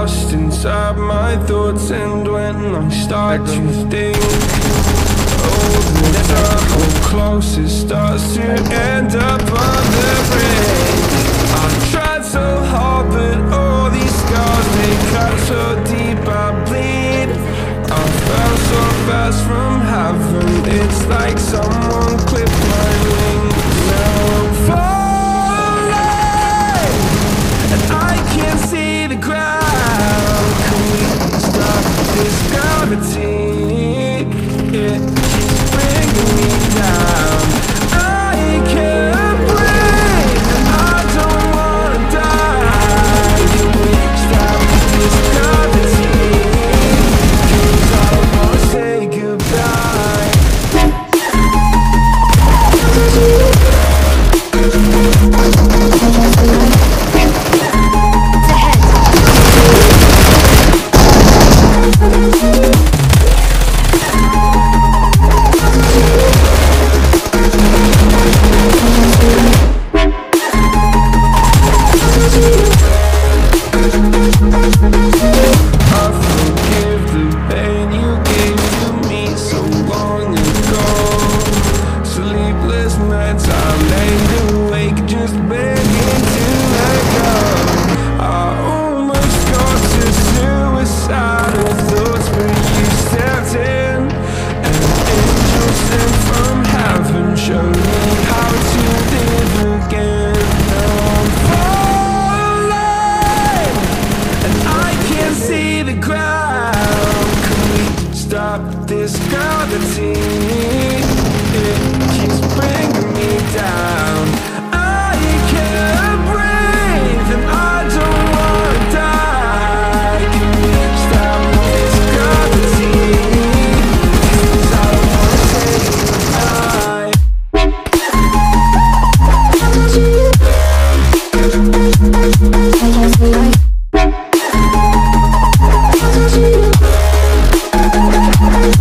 lost inside my thoughts, and when I start to think, oh, the circle closest starts to end up on the bridge. I've tried so hard, but